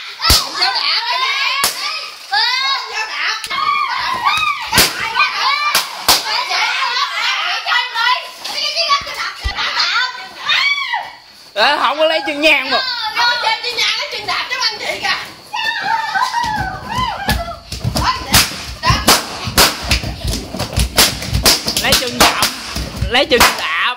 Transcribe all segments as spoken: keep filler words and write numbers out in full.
Ờ, không có lấy chân nhang mà. Trên chân nhang lấy chân đạp giống anh chị kìa. Lấy chân đạp, lấy chân đạp.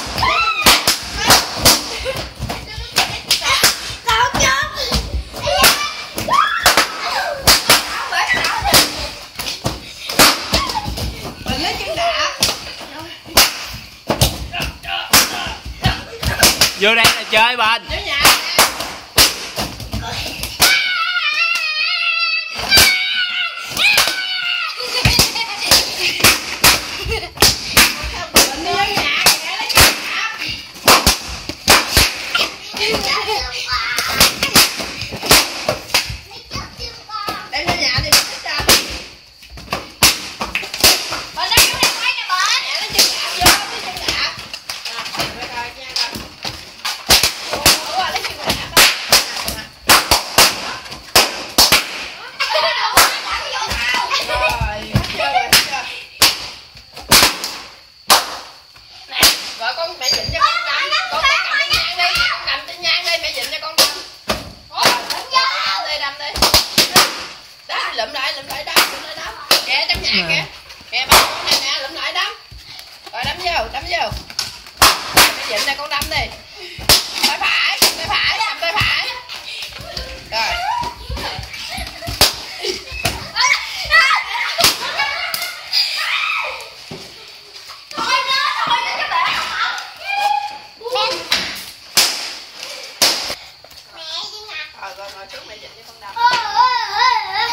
Mình lấy chân đạp. Vô đây là chơi bên. Vô nhà. Rồi con mẹ dịnh cho con đâm, con cầm cái nhang đi, con cầm cái nhang đi, mẹ dịnh cho con đâm. Đâm đi, đâm đi. Đó, lụm lại, lụm lại đâm, lụm lại đâm. Kìa trong nhà kìa. Kìa ba con nè nè, lụm lại đâm. Rồi đâm vô, đâm vô. Mẹ dịnh cho con đâm đi. Tay phải, tay phải, cầm tay phải. Rồi. Rồi, rồi, rồi, trước mẹ dịnh cho con đâm.